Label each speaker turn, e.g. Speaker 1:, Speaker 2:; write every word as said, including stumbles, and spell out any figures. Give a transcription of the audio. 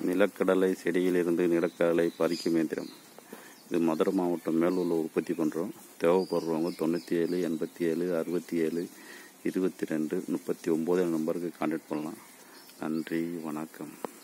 Speaker 1: நிலக்கடலை செடியிலிருந்து நிலக்கடலை பறிக்கும் இயந்திரம். இது மதுரை மாவட்டம் மேலூரில் உற்பத்தி பண்ணுறோம். தேவைப்படுறவங்க தொண்ணூற்றி ஏழு எண்பத்தி ஏழு அறுபத்தி ஏழு இருபத்தி ரெண்டு முப்பத்தி ஒம்பது நம்பருக்கு கான்டாக்ட் பண்ணலாம். நன்றி, வணக்கம்.